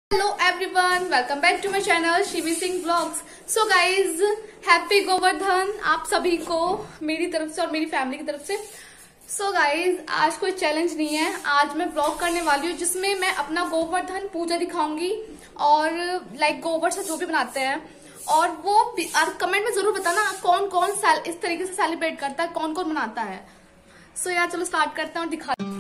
Hello everyone, welcome back to my channel Shivi Singh blogs. So guys, happy Govardhan आप सभी को मेरी तरफ से और मेरी फैमिली की तरफ से। सो गाइज, आज कोई चैलेंज नहीं है। आज मैं ब्लॉग करने वाली हूँ जिसमें मैं अपना गोवर्धन पूजा दिखाऊंगी और लाइक गोबर से जो भी बनाते हैं। और वो कमेंट में जरूर बताना कौन कौन इस तरीके से सेलिब्रेट करता है, कौन कौन मनाता है। सो यार चलो स्टार्ट करते हैं और दिखा